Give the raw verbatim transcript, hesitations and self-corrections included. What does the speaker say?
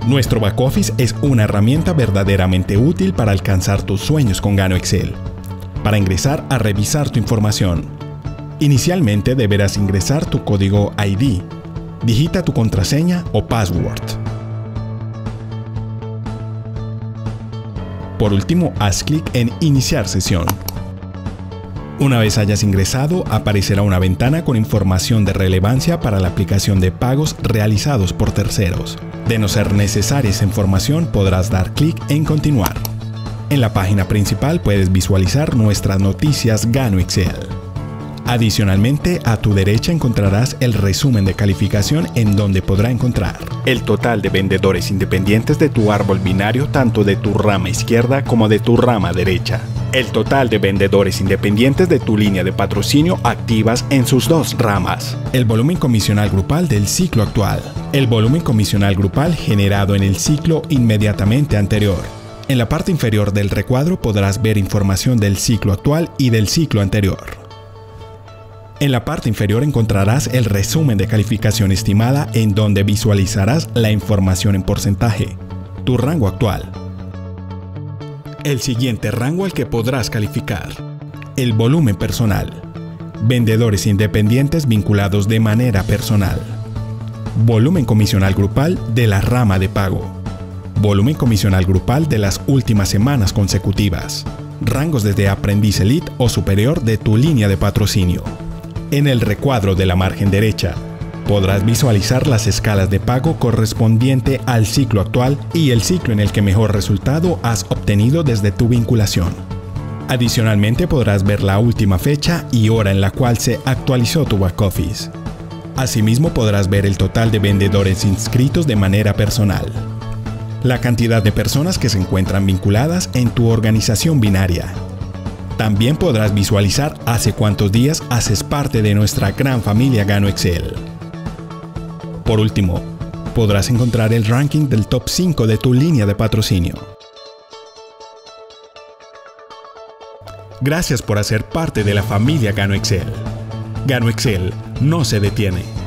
Nuestro back office es una herramienta verdaderamente útil para alcanzar tus sueños con Gano Excel. Para ingresar a revisar tu información, inicialmente deberás ingresar tu código I D. Digita tu contraseña o password. Por último, haz clic en Iniciar sesión. Una vez hayas ingresado, aparecerá una ventana con información de relevancia para la aplicación de pagos realizados por terceros. De no ser necesaria esa información, podrás dar clic en Continuar. En la página principal puedes visualizar nuestras noticias Gano Excel. Adicionalmente, a tu derecha encontrarás el resumen de calificación en donde podrá encontrar el total de vendedores independientes de tu árbol binario, tanto de tu rama izquierda como de tu rama derecha. El total de vendedores independientes de tu línea de patrocinio activas en sus dos ramas. El volumen comisional grupal del ciclo actual. El volumen comisional grupal generado en el ciclo inmediatamente anterior. En la parte inferior del recuadro podrás ver información del ciclo actual y del ciclo anterior. En la parte inferior encontrarás el resumen de calificación estimada en donde visualizarás la información en porcentaje, tu rango actual. El siguiente rango al que podrás calificar: el volumen personal. Vendedores independientes vinculados de manera personal. Volumen comisional grupal de la rama de pago. Volumen comisional grupal de las últimas semanas consecutivas. Rangos desde aprendiz elite o superior de tu línea de patrocinio. En el recuadro de la margen derecha, podrás visualizar las escalas de pago correspondiente al ciclo actual y el ciclo en el que mejor resultado has obtenido desde tu vinculación. Adicionalmente podrás ver la última fecha y hora en la cual se actualizó tu back office. Asimismo podrás ver el total de vendedores inscritos de manera personal. La cantidad de personas que se encuentran vinculadas en tu organización binaria. También podrás visualizar hace cuántos días haces parte de nuestra gran familia Gano Excel. Por último, podrás encontrar el ranking del top cinco de tu línea de patrocinio. Gracias por hacer parte de la familia Gano Excel. Gano Excel no se detiene.